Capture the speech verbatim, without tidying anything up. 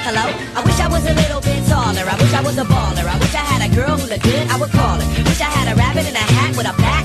Hello? I wish I was a little bit taller. I wish I was a baller. I wish I had a girl who looked good, I would call her. Wish I had a rabbit in a hat with a bat